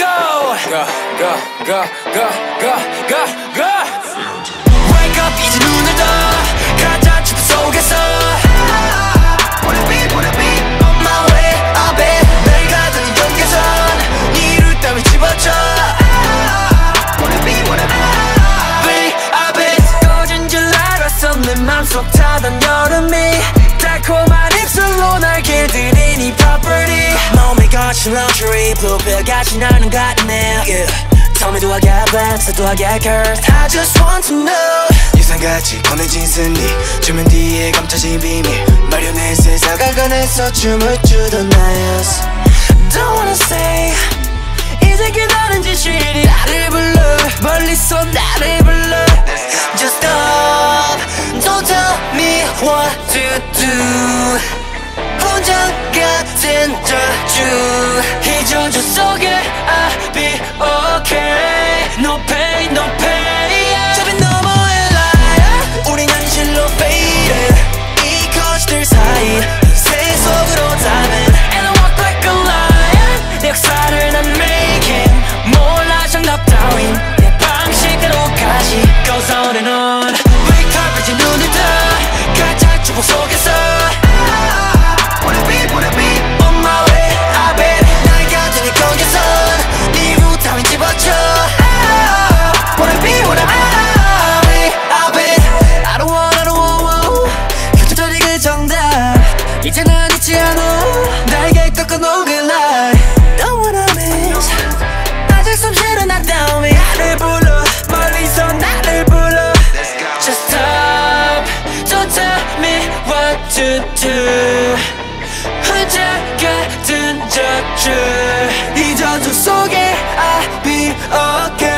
go go go go go go go Wake up 이제 눈을 떠 가자 춤 속에서 Wanna be on my way up it 날 가던 이 경계선 네 이룰 따위 집어쳐 Wanna be up it 꺼진 줄 알았어 내 맘속 타던 여름이 달콤한 입술로 날 길들인 이 property 몸에 거친 luxury bluebill 같이 나는 같네 yeah. Tell me do I get blessed or do I get cursed I just want to know 예상같이 꺼내진 승리 주면 뒤에 감춰진 비밀 마련해 세상을 꺼내서 춤을 추던 나였어 Don't wanna say 이제 그다른 진실이 나를 불러 멀리서 나를 불러 Just stop Don't tell me what to do 혼자 같은 저주 이 저주 속에 I'll be okay No pain no pain 저빈 너머의 lie 우린 현실로 faded 이 거짓들 사이 새 속으로 담은 And I walk like a lion 내 역사를 난 making 몰라 정답 따윈 내 방식대로까지 Goes on and on Wake up 이제 눈을 떠 가짜 축복 속에서 Wanna be on my way up it 날 가진 이 경계선 네 이루 따윈 집어쳐 Wanna be up it I don't want 흩어져지 그 정답 이제 난 잊지 않아 날개 꺾어놓은 그 light Don't wanna miss 아직 숨쉬는 나 따위 나를 불러 멀리서 나를 불러 Just stop Don't tell me what to do 혼자 같은 저주 이 저주 속에 I'll be okay